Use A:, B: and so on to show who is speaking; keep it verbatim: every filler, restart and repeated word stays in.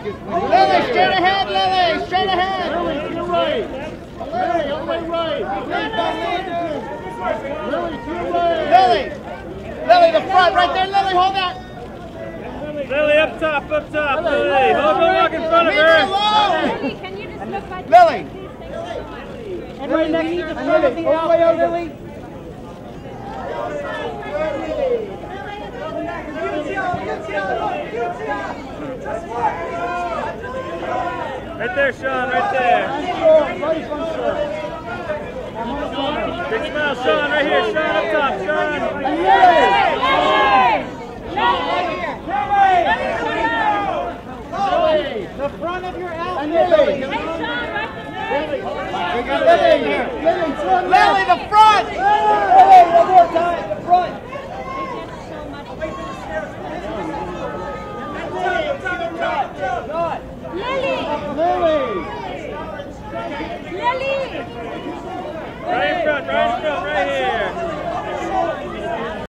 A: Lily, straight ahead, Lily, straight ahead.
B: Lily, to your right. Lily, all the way right. Lily, to your right.
A: Lily, Lily, the front, right there, Lily, hold that.
C: Lily, up top, up top, Lily. Hold the walk in front of
A: Leave
C: her.
A: her alone.
D: Lily, can you just look back?
A: Lily.
B: And right next to the front of the outfit, Lily.
C: Right there, Sean, right there. Big smile, Sean, right here. Sean, up top, Sean.
B: The front of your outfit.
A: Lily.
D: Hey, Sean, right there.
A: Lily, Lily, the front.
B: Lily, one more time, the front.
D: Lily!
B: Lily!
D: Lily!
C: Right in front, right in front.